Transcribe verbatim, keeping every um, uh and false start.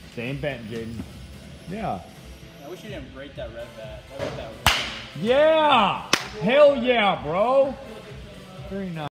Same bent, Jaden. Yeah. I wish you didn't break that red bat. That red bat was Yeah! Hell yeah, bro! Very nice.